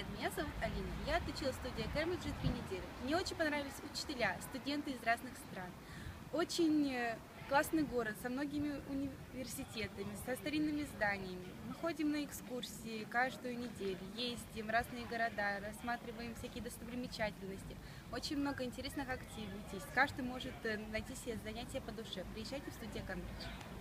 Привет, меня зовут Алина. Я отучилась в студии Cambridge 3 недели. Мне очень понравились учителя, студенты из разных стран. Очень классный город со многими университетами, со старинными зданиями. Мы ходим на экскурсии каждую неделю, ездим в разные города, рассматриваем всякие достопримечательности. Очень много интересных активностей. Каждый может найти себе занятие по душе. Приезжайте в студию Cambridge.